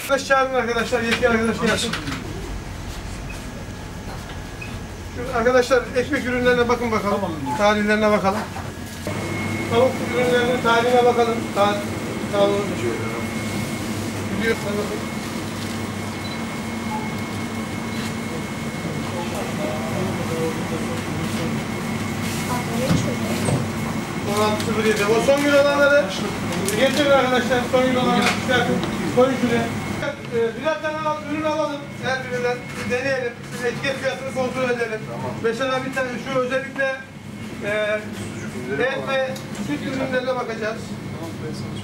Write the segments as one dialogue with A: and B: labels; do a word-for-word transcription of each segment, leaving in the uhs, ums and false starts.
A: Arkadaş çağırın arkadaşlar, yetkili arkadaş gelsin. Şu arkadaşlar ekmek ürünlerine bakın bakalım. Tamam. Tarihlerine bakalım. Tavuk ürünlerinin tarihine bakalım. Tarih, tavuğun biliyorsan bakın. on altı sıfır yedi. O son gün olanları getirin arkadaşlar. Son gün olanları çıkartın. Koyun şuraya. Birazdan alalım, ürün alalım. Her birinden deneyelim. Etiket fiyatını kontrol edelim. Tamam. Mesela bir tane şu özellikle e, et ve süt ürünlerine bakacağız. Tamam, ben sana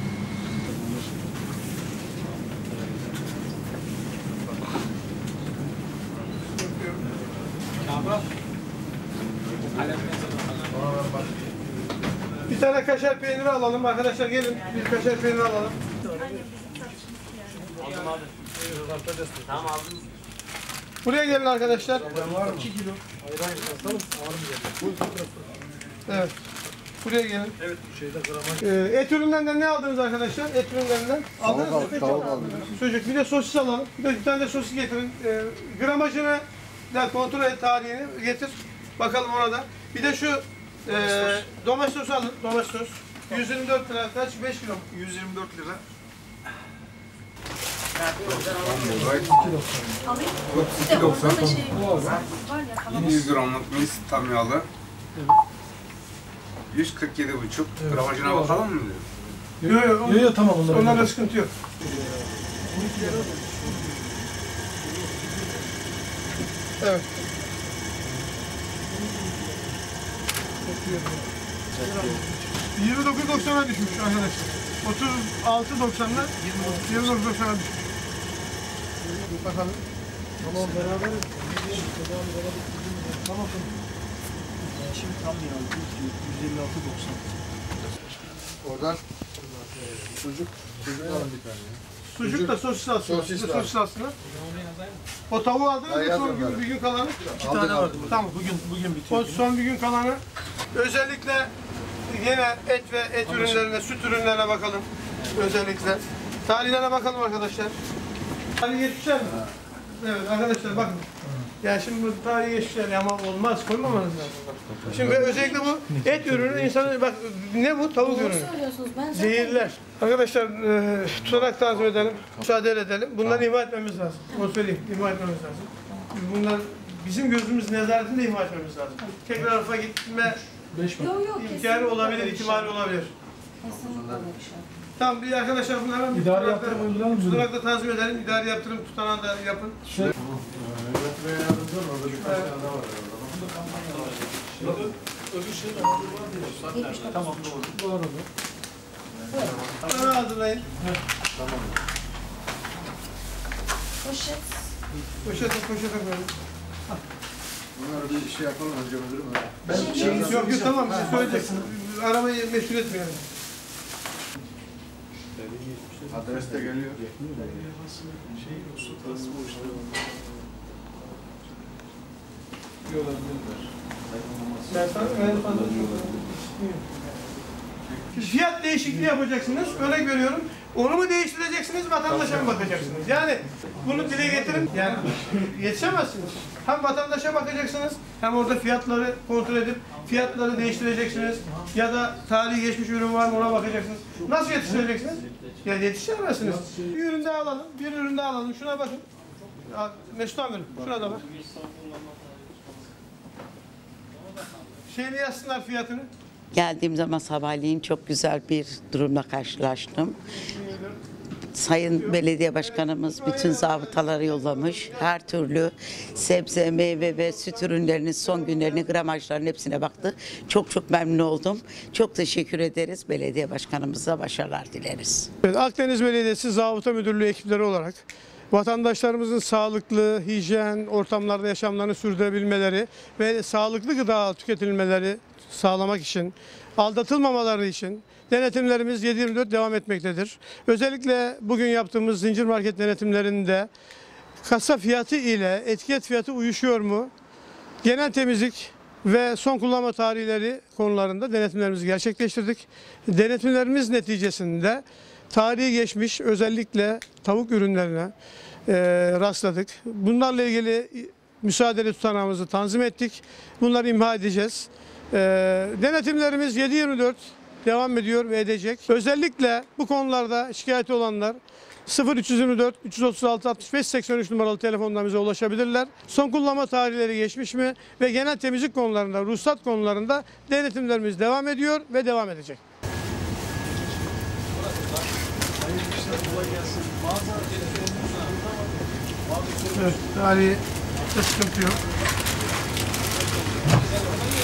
A: bir tane kaşar peyniri alalım arkadaşlar, gelin bir kaşar peyniri alalım. Aldım abi. Tamam aldım. Buraya gelin arkadaşlar. iki kilo. Hayır hayır asalım. Evet. Buraya gelin. Evet. Şeyde gramaj. Ee, et ürünlerinden ne aldınız arkadaşlar? Et ürünlerinden aldınız mı? Peki. Sucuk. Bir de sosis alalım. Bir de bir tane de sosis getirin. Ee, gramajını da kontrol et, tarihini getir. Bakalım ona da. Bir de şu e, domestos alın. Domestos. yüz yirmi dört lira. Kaç? beş kilo. yüz yirmi dört lira.
B: iki doksan. yüz gramlık mis tam yağlı. yüz kırk yedi buçuk. Gramajına bakalım mı?
A: Yok yok. Yok yok tamam. Onlarda sıkıntı yok. Evet. yirmi dokuz doksana düşmüş arkadaşlar. otuz altı doksanlar yirmi dokuz doksana düşmüş. Bakalım. Tamam beraber. Tamam. Şimdi tam yağlı yüz elli altı doksan.
C: Oradan sucuk, sucuk alın bir tane.
A: Sucuk da sosis alsın. Sosis de sosis alsın. O tavuğu aldınız mı son gün, bir gün kalanı?
C: İki tane vardı.
A: Tamam bugün bugün bitiyor. O son bir gün kalanı. Özellikle yine et ve et ürünlerine, süt ürünlerine bakalım. Özellikle. Tarihlerine bakalım arkadaşlar. Tarih geçmişler mi? Evet arkadaşlar bakın. Ya şimdi bu tarihi geçmişler ama olmaz, koymamanız lazım. Şimdi özellikle bu et ürünü insanı bak ne bu tavuk ürünü. Zehirler. Arkadaşlar e, tutarak tanzim edelim, müsaade edelim. Bunları imha etmemiz lazım. Onu söyleyeyim, imha etmemiz lazım. Bunlar bizim gözümüz nezaretinde imha etmemiz lazım. Tekrar rafa gitme imkanı olabilir, ihtimali olabilir. Tamam bir arkadaşlar bunları
D: İdari yaptırım uygulayalım mı?
A: Tutarak da tanzim edelim, idari yaptırım tutanak da yapın. Şey.
C: Öğretmeye yardımcı olun, orada birkaç tane daha var.
D: Öbür şey var diye. Tamam doğru. Doğru.
A: Bunu hazırlayın.
C: Tamam.
E: Poşet.
A: Poşete poşete koyalım.
C: Bunları bir şey yapalım önce müdürüm.
A: Ben şey yok yok tamam siz söyleyeceksiniz. Arabayı meşgul etmeyelim.
C: Adres de geliyor.
D: Şey usta tasma uçları
A: Ben sana ben fazla fiyat değişikliği yapacaksınız. Örnek veriyorum. Onu mu değiştireceksiniz, vatandaşa mı bakacaksınız? Yani bunu dile getirin. Yani yetişemezsiniz. Hem vatandaşa bakacaksınız, hem orada fiyatları kontrol edip fiyatları değiştireceksiniz. Ya da tarihi geçmiş ürün var mı ona bakacaksınız. Nasıl yetiştireceksiniz? Ya yetişemezsiniz. Bir ürün daha alalım, bir ürün daha alalım. Şuna bakın. Mesut amirim, şuna da bak. Şeyini yazsınlar fiyatını.
F: Geldiğim zaman sabahleyin çok güzel bir durumla karşılaştım. Sayın Belediye Başkanımız bütün zabıtaları yollamış. Her türlü sebze, meyve ve süt ürünlerinin son günlerini, gramajlarının hepsine baktı. Çok çok memnun oldum. Çok teşekkür ederiz. Belediye Başkanımıza başarılar dileriz.
A: Evet, Akdeniz Belediyesi Zabıta Müdürlüğü ekipleri olarak vatandaşlarımızın sağlıklı, hijyen ortamlarda yaşamlarını sürdürebilmeleri ve sağlıklı gıda tüketilmeleri sağlamak için, aldatılmamaları için denetimlerimiz yedi yirmi dört devam etmektedir. Özellikle bugün yaptığımız zincir market denetimlerinde kasa fiyatı ile etiket fiyatı uyuşuyor mu? Genel temizlik ve son kullanma tarihleri konularında denetimlerimizi gerçekleştirdik. Denetimlerimiz neticesinde tarihi geçmiş özellikle tavuk ürünlerine e, rastladık. Bunlarla ilgili müsaadeli tutanağımızı tanzim ettik. Bunları imha edeceğiz. E, denetimlerimiz yedi yirmi dört devam ediyor ve edecek. Özellikle bu konularda şikayet olanlar sıfır üç yirmi dört üç otuz altı altmış beş seksen üç numaralı telefondan bize ulaşabilirler. Son kullanma tarihleri geçmiş mi ve genel temizlik konularında, ruhsat konularında denetimlerimiz devam ediyor ve devam edecek. Evet, tarihi sıkıntı yok.